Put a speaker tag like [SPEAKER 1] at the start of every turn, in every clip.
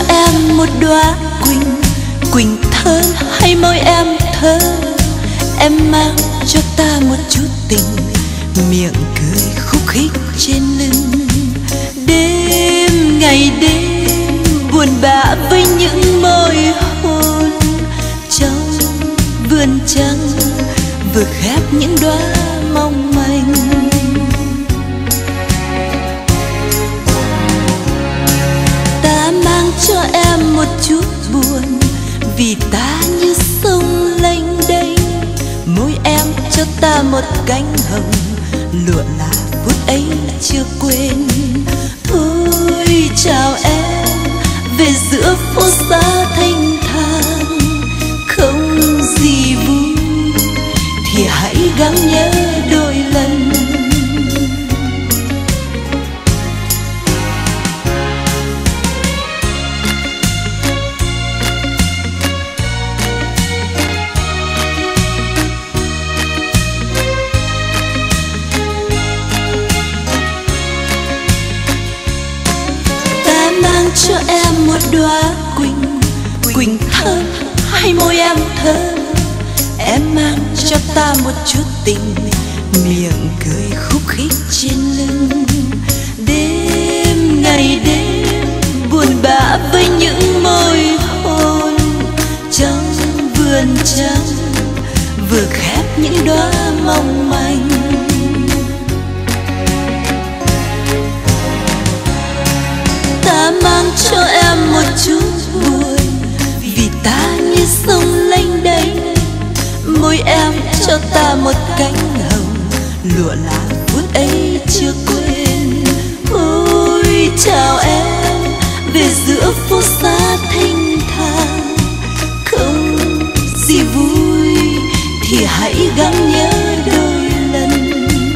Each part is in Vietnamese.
[SPEAKER 1] em một đóa quỳnh, quỳnh thơm hay môi em thơm. Em mang cho ta một chút tình, miệng cười khúc khích trên lưng. Đêm ngày đêm buồn bã với những môi hôn, trong vườn trăng vừa khép những đóa mong manh. Ta mang cho em một chút buồn, vì ta như sông lênh đênh. Môi em cho ta một cánh hồng, lụa là phút ấy chưa quên. Thôi chào em về giữa phố xa thanh thang, không gì vui thì hãy gắng nhớ đôi lần. Ta mang cho em một đóa quỳnh, quỳnh thơm hay môi em thơm. Em mang cho ta một chút tình, miệng cười khúc khích trên lưng. Đêm ngày đêm buồn bã với những môi hôn, trong vườn trăng vừa khép những đóa mong manh. Ta mang cho em một chút buồn, vì ta như sông lênh đênh. Môi em cho ta một cánh hồng, lụa là phút ấy chưa quên. Ôi chào em về giữa phố xa thanh thang, không gì vui thì hãy gắng nhớ đôi lần.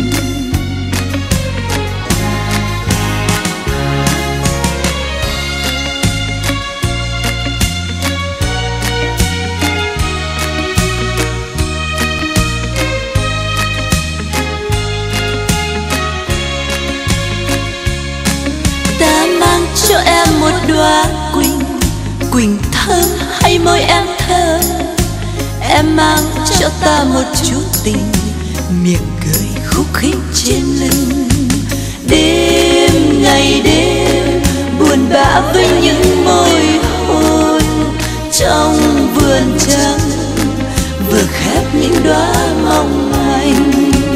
[SPEAKER 1] Ta mang cho em một đóa quỳnh, quỳnh thơm hay môi em thơm. Em mang cho ta một chút tình, miệng cười khúc khích trên lưng. Đêm ngày đêm buồn bã với những môi hôn, trong vườn trăng vừa khép những đóa mong manh.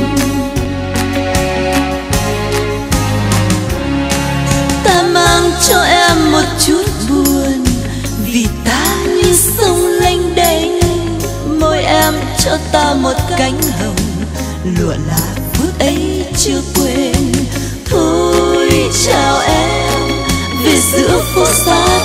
[SPEAKER 1] Ta mang cho em một chút buồn, vì ta như sông lênh đênh. Môi em cho ta một cánh hồng, lụa là phút ấy chưa quên. Thôi chào em về giữa phố xa